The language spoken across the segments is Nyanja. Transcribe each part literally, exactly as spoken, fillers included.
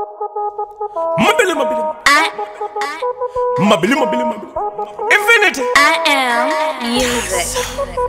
Mabili, mabili. I, Mabili, mabili, mabili. Infinity. I am music.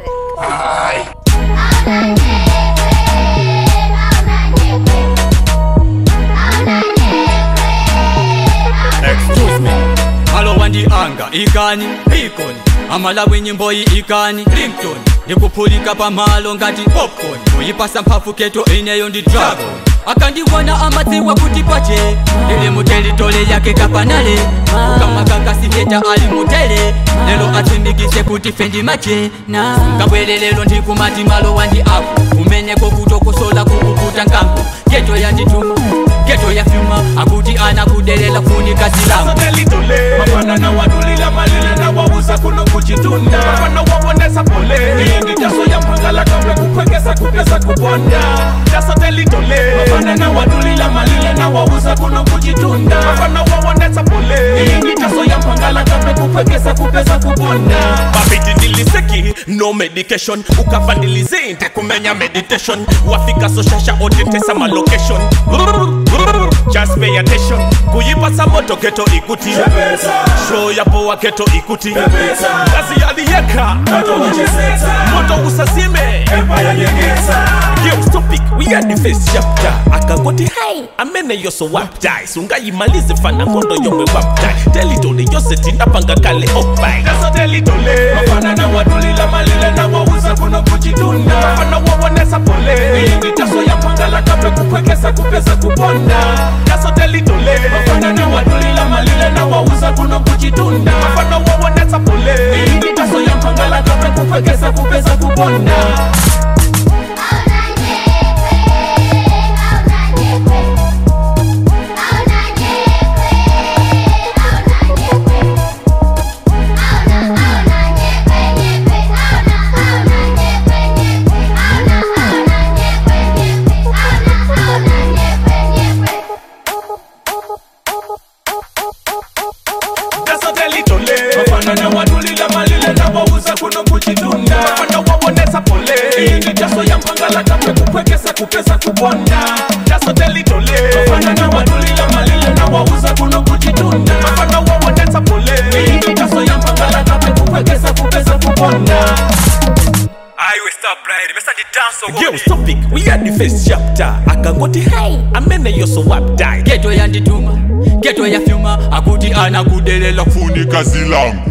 Excuse me. Halo wandi anga ikani ikoni Amalawi nyimbo yi ikani ringtone ndikupulika pamalo ngati popcorn kuyipasa mphafu keto ineyo ndi dragon akandiwona amadziwa kuti pache ili muteritole yake kapanale kama kakasiheta ali mutele lelo atsindikise kuti fendi mache na ngabwele lelo ndikumati malo wandi apo umenyeko kutokusola kukukuta nkampo geto yandituma geto ya fyuma akuti anakudelela kufunika silamu mafana na wadulila malile na wawuza kuno kuchitunda mafana wawonesa pole iyendi jaso ya mpangala kamwe kupekesa kupesa kubonda jaso telitole mafana na wadulila malile na wawuza kuno kuchitunda mafana wawonesa pole iyendi jaso ya mpangala kamwe kupekesa kupesa kubonda babiti niliseki no medication ukafandilize inte kumenya meditation wafika so shasha otetesa malocation just pay attention kuyipasa moto keto ikuti show ya poa keto ikuti kazi aliyeka moto usazime Games topic we are the first chapter akagoti hai amene yoso wapdai sunga imalize fana ngondo yomwe wapdai telitole yose tinapanga kale opai kaso telitole mafana na wadulila malile na wawuza kuno kuchitunda mafana wawonesa pole iyindi taso ya pangala kape kupekesa kupesa kubonda kaso telitole mafana na wadulila malile na wawuza kuno kuchitunda mafana wawonesa pole iyindi taso ya pangala kape kupekesa kupesa kubonda mafana na wadulila malile na wawuza kuno kuchitunda mafana wawonesa pole iyindi jaso ya mpangala kamwe kupekesa kupesa kubonda jaso telitole mafana na wadulila malile na wawuza kuno kuchitunda mafana wawonesa pole iyindi jaso ya mpangala kamwe kupekesa kupesa kubonda I will stop right. Besa di dance Games topic we are the first chapter akagoti hai amene yoso wapdai geto yandituma geto ya fyuma akuti anakudelela kufunika silamu